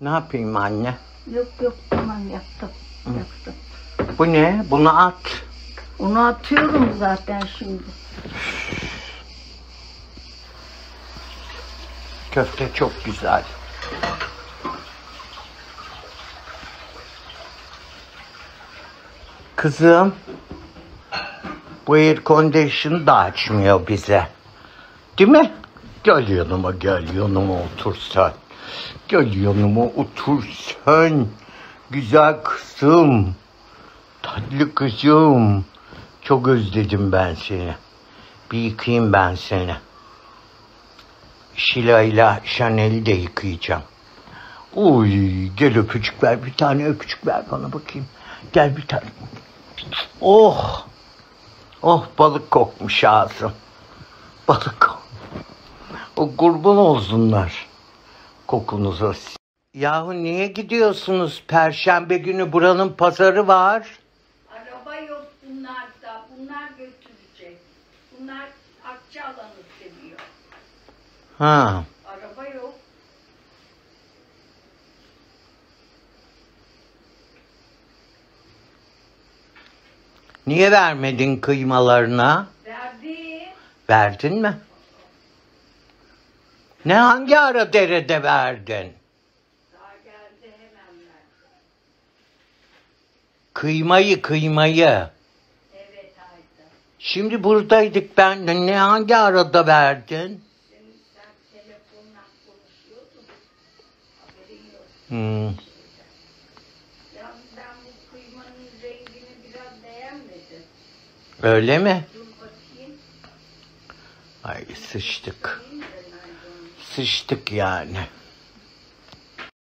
Ne yapayım anne? Yok tamam yaptım. Yaptım. Bu ne? Bunu at. Onu atıyorum zaten şimdi. Köfte çok güzel. Kızım, bu air condition da açmıyor bize. Değil mi? Gel yanıma otur sen. Gel yanıma otur sen. Güzel kızım. Tatlı kızım. Çok özledim ben seni. Bir yıkayayım ben seni. Şila ile Chanel'i de yıkayacağım. Uy, gel öpücük ver. Bir tane öpücük ver bana bakayım. Gel bir tane. Oh. Oh, balık kokmuş ağzım. Balık. O kurban olsunlar kokunuza. Yahu niye gidiyorsunuz? Perşembe günü buranın pazarı var. Araba yok bunlarda. Bunlar götürecek. Bunlar Akçaalan'ı seviyor. Ha. Araba yok. Niye vermedin kıymalarına? Verdi. Verdin mi? Ne, hangi ara derede verdin? Daha geldi hemen verdi. Kıymayı. Evet Ayda. Şimdi buradaydık ben de. Ne, hangi arada verdin? Sen telefonla konuşuyordun. Haberin yok. Ya ben bu kıymanın rengini biraz beğenmedim. Öyle mi? Dur bakayım. Ay sıçtık. Değil mi ben Aydoğan? Sıçtık yani.